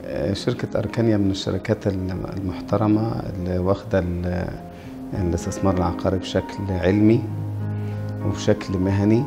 شركة أركانيا من الشركات المحترمة اللي واخدة الاستثمار العقاري بشكل علمي وبشكل مهني.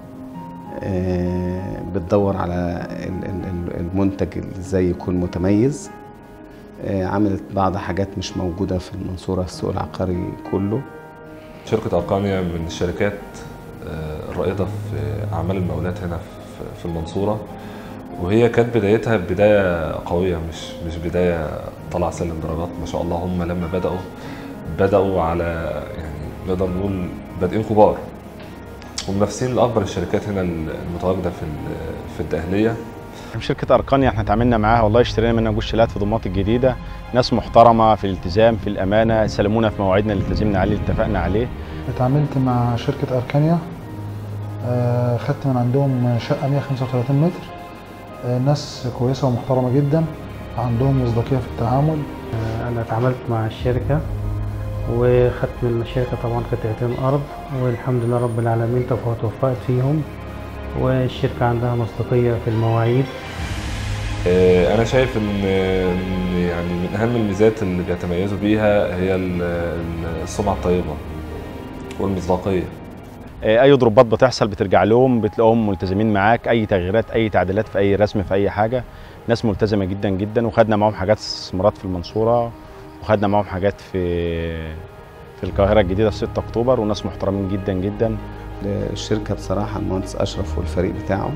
بتدور على المنتج ازاي يكون متميز. عملت بعض حاجات مش موجودة في المنصورة في السوق العقاري كله. شركة أركانيا من الشركات الرائدة في أعمال المقاولات هنا في المنصورة، وهي كانت بدايتها بداية قوية، مش بداية طلع سلم درجات. ما شاء الله هم لما بدأوا على يعني نقدر نقول بادئين كبار ومنافسين لأكبر الشركات هنا المتواجدة في الدقهلية. شركة أركانيا احنا اتعاملنا معاها، والله اشترينا منها جوشلات في دمياط الجديدة. ناس محترمة في الالتزام في الأمانة، سلمونا في مواعيدنا اللي التزمنا عليه اللي اتفقنا عليه. اتعاملت مع شركة أركانيا، خدت من عندهم شقة 135 متر. ناس كويسة ومحترمة جدا، عندهم مصداقية في التعامل. أنا اتعاملت مع الشركة وخدت من الشركة طبعا قطعتين أرض، والحمد لله رب العالمين توفقت فيهم، والشركة عندها مصداقية في المواعيد. أنا شايف إن يعني من أهم الميزات اللي بيتميزوا بيها هي السمعة الطيبة والمصداقية. أي ضربات بتحصل بترجع لهم، بتلاقوهم ملتزمين معاك. أي تغييرات أي تعديلات في أي رسم في أي حاجة، ناس ملتزمة جدا جدا. وخدنا معاهم حاجات استثمارات في المنصورة، وخدنا معاهم حاجات في القاهرة الجديدة في 6 أكتوبر، وناس محترمين جدا جدا. الشركة بصراحة المهندس أشرف والفريق بتاعه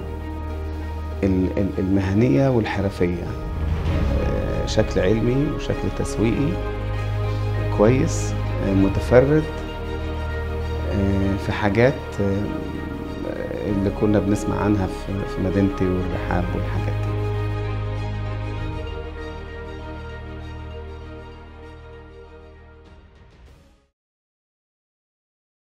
المهنية والحرفية، شكل علمي وشكل تسويقي كويس، متفرد في حاجات اللي كنا بنسمع عنها في مدينتي والرحاب والحاجات دي.